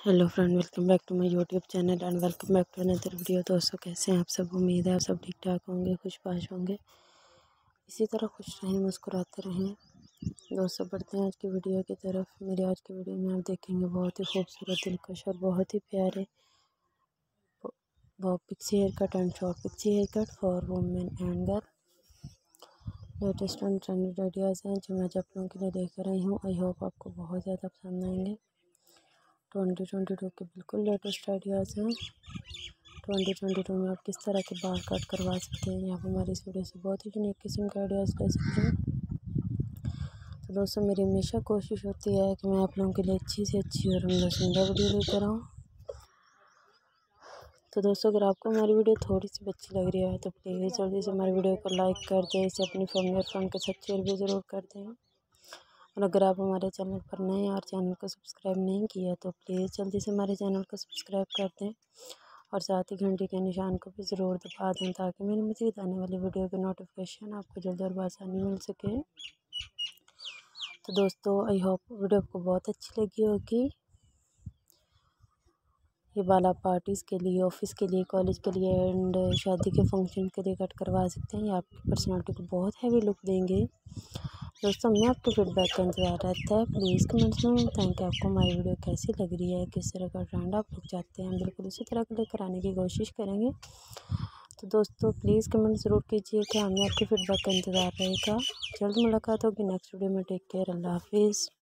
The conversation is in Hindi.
Hello friend, welcome back to my YouTube channel and welcome back to another video. दोस्तों, कैसे हैं आप सब? उम्मीद है आप सब ठीक ठाक होंगे, खुशबाश होंगे। इसी तरह खुश रहें, मुस्कुराते रहें। दोस्तों, बढ़ते हैं आज की वीडियो की तरफ। मेरी आज की वीडियो में आप देखेंगे बहुत ही खूबसूरत, दिलकश और बहुत ही प्यारे bob pixie hair cut and short pixie hair cut for women and girl. Latest and trended ideas हैं जो मैं आप लोगों के लिए लेकर आई हूँ। आई होप आपको बहुत ज़्यादा पसंद आएंगे। 2022 के बिल्कुल लेटेस्ट आइडियाज़ हैं। 2022 में आप किस तरह के बाल कट करवा सकते हैं, आप हमारी इस वीडियो से बहुत ही यूनिक किस्म के आइडियाज़ ले सकते हैं। तो दोस्तों, मेरी हमेशा कोशिश होती है कि मैं आप लोगों के लिए अच्छी से अच्छी और सुंदर वीडियो लेकर आऊँ। तो दोस्तों, अगर आपको हमारी वीडियो थोड़ी सी अच्छी लग रही है तो प्लीज़ जल्दी से हमारी वीडियो को लाइक कर दें, इसे अपनी फैमिली और फ्रेंड के साथ शेयर भी ज़रूर कर दें। और अगर आप हमारे चैनल पर नए हैं और चैनल को सब्सक्राइब नहीं किया तो प्लीज़ जल्दी से हमारे चैनल को सब्सक्राइब कर दें और साथ ही घंटी के निशान को भी ज़रूर दबा दें ताकि मेरी मज़ीद आने वाली वीडियो की नोटिफिकेशन आपको जल्दी और आसानी मिल सके। तो दोस्तों, आई होप वीडियो आपको बहुत अच्छी लगी होगी। ये बाल आप पार्टीज़ के लिए, ऑफिस के लिए, कॉलेज के लिए एंड शादी के फंक्शन के लिए कट करवा सकते हैं। ये आपकी पर्सनालिटी को बहुत हैवी लुक देंगे। दोस्तों, हमें आपके फीडबैक का इंतज़ार रहता है। प्लीज़ कमेंट्स में बताएं कि आपको हमारी वीडियो कैसी लग रही है, किस तरह का ट्रेंड आप लोग चाहते हैं। बिल्कुल उसी तरह का लेकर आने की कोशिश करेंगे। तो दोस्तों, प्लीज़ कमेंट ज़रूर कीजिए कि हमें आपके फीडबैक का इंतज़ार रहेगा। जल्द मुलाकात होगी नेक्स्ट वीडियो में। टेक केयर, अल्लाह हाफिज़।